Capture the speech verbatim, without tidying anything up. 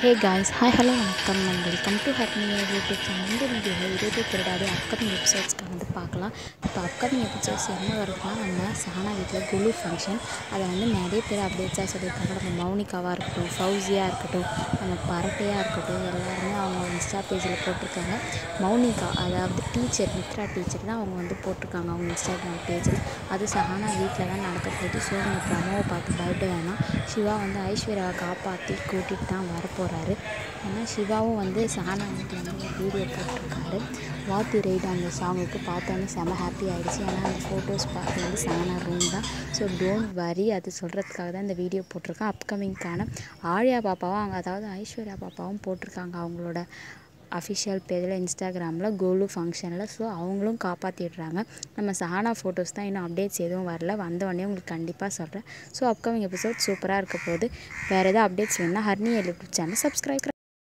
Hey guys, hi, hello, welcome and welcome to Happy YouTube channel. இந்த வீடியோவில் இருபது திருடாடி upcoming எபிசோட்ஸ்க்கு வந்து பார்க்கலாம். இப்போ அப்கமிங் எபிசோட்ஸ் என்ன வருதுன்னா, நம்ம சஹானா வீட்டில் குலு ஃபங்க்ஷன். அதை வந்து நிறைய பேர் அப்டேட்ஸாக சொல்லியிருக்காங்க. நம்ம மௌனிகாவாக இருக்கட்டும், ஃபவுசியாக இருக்கட்டும், நம்ம பரட்டையாக இருக்கட்டும், எல்லாருமே அவங்க இன்ஸ்டா பேஜில் போட்டிருக்காங்க. மௌனிகா அதாவது டீச்சர் மித்ரா டீச்சர் தான் அவங்க வந்து போட்டிருக்காங்க அவங்க இன்ஸ்டாகிராம் பேஜில். அது சஹானா வீட்டில் தான் நடக்க போகுது. ஸோ நீங்கள் ப்ரமோவை பார்த்து பயப்பட வேணாம். சிவா வந்து ஐஸ்வர்யாவை காப்பாற்றி கூட்டிகிட்டு தான் வரப்போகிறாரு. ஏன்னா சிவாவும் வந்து சஹானா வீட்டில் வந்து ஒரு வீடியோ போட்டிருக்காரு. வாத்தி ரைடு அந்த சாங்குக்கு பார்த்தோன்னே செம ஹாப்பி ஆகிடுச்சு. ஏன்னா அந்த ஃபோட்டோஸ் பார்த்து வந்து சஹானா ரூம் தான். ஸோ டோன்ட் வரி, அது சொல்கிறதுக்காக தான் இந்த வீடியோ போட்டிருக்கேன். அப்கமிங்கான ஆழியா பாப்பாவும் அவங்க அதாவது ஐஸ்வர்யா பாப்பாவும் போட்டிருக்காங்க அவங்களோட அஃபிஷியல் பேஜில் இன்ஸ்டாகிராமில் கோலு ஃபங்க்ஷனில். ஸோ அவங்களும் காப்பாற்றிடுறாங்க. நம்ம சஹானா ஃபோட்டோஸ் தான் இன்னும் அப்டேட்ஸ் எதுவும் வரல. வந்தவொடனே உங்களுக்கு கண்டிப்பாக சொல்கிறேன். ஸோ அப்கமிங் எபிசோட் சூப்பராக இருக்க போது. வேறு எதாவது அப்டேட்ஸ் வேணுன்னா ஹர்னி யூடியூப் சேனல் சப்ஸ்கிரைப்